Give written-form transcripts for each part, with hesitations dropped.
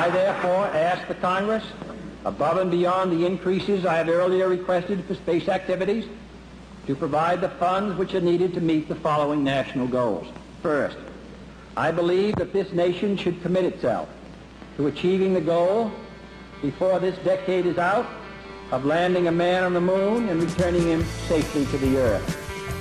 I therefore ask the Congress, above and beyond the increases I have earlier requested for space activities, to provide the funds which are needed to meet the following national goals. First, I believe that this nation should commit itself to achieving the goal, before this decade is out, of landing a man on the moon and returning him safely to the Earth.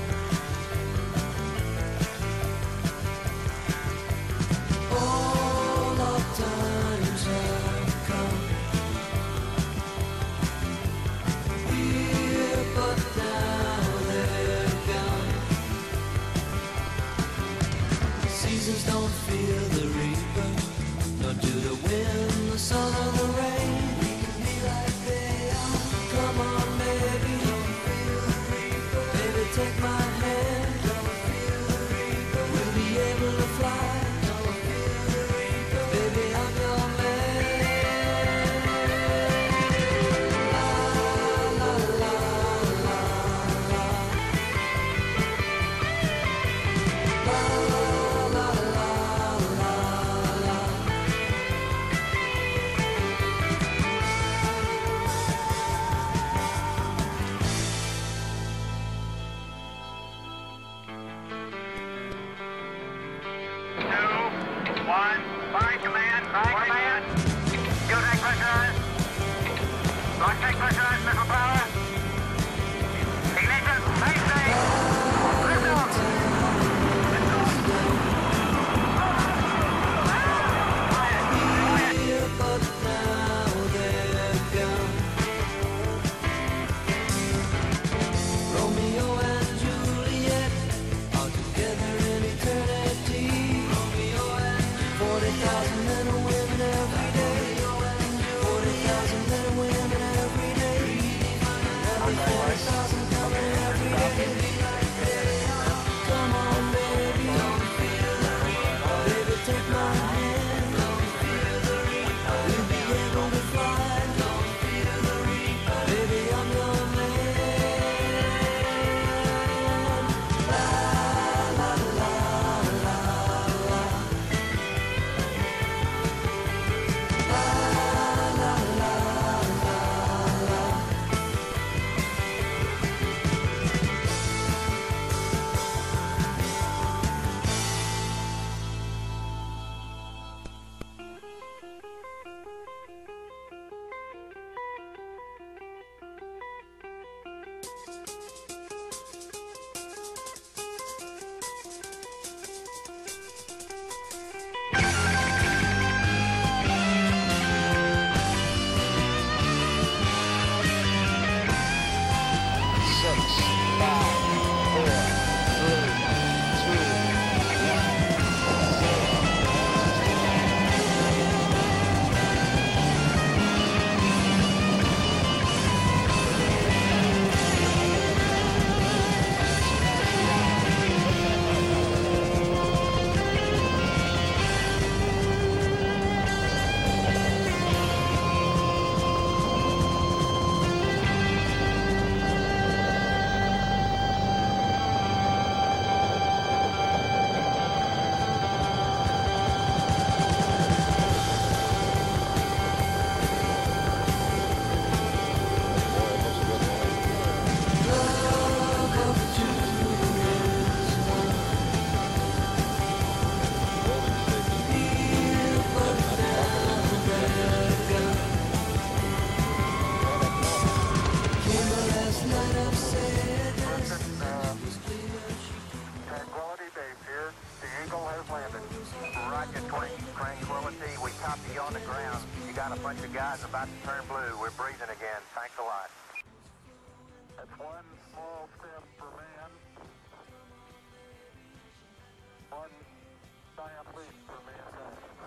Don't fear the reaper, nor do the wind, the sun, or the rain. We can be like they are. Come on, baby, don't feel the reaper. Baby, take my hand. Don't feel the reaper. We'll be able to fly. Don't feel the reaper. Baby, I'm your man. La la la la la. La. About to turn blue. We're breathing again. Thanks a lot. That's one small step for man, one giant leap for mankind.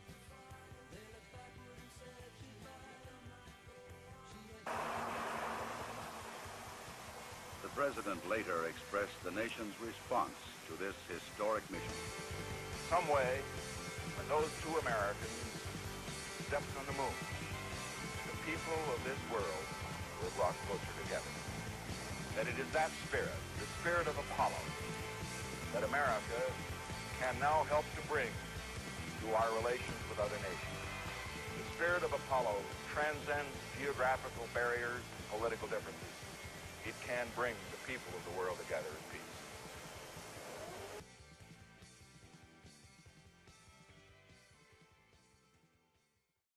The President later expressed the nation's response to this historic mission. Some way, when those two Americans stepped on the moon, the people of this world were brought closer together. That it is that spirit, the spirit of Apollo, that America can now help to bring to our relations with other nations. spirit of Apollo transcends geographical barriers and political differences. It can bring the people of the world together in peace.